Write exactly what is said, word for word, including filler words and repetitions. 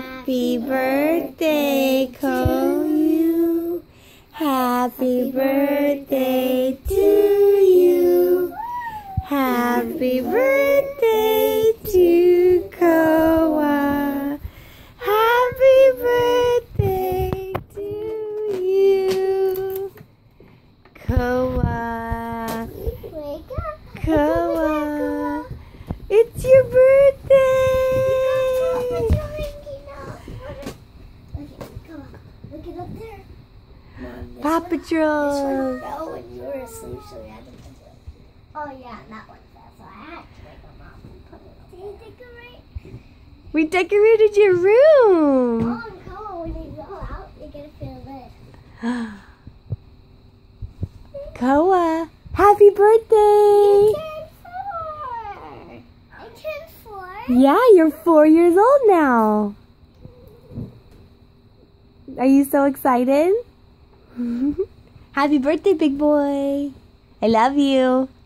Happy birthday, Koyu. Happy birthday to you. Happy birthday to Koa. Happy birthday to you. Koa. Koa. It's your birthday. Look it up there. Paw Patrol. This one fell when you were asleep, so we had to put it. Oh yeah, that one fell, so I had to wake them up and put it. Did you decorate? We decorated your room. Oh no, when you go out, you're gonna feel lit. Koa, happy birthday. I turned four. I turned four. Yeah, you're four years old now. Are you so excited? Happy birthday, big boy. I love you.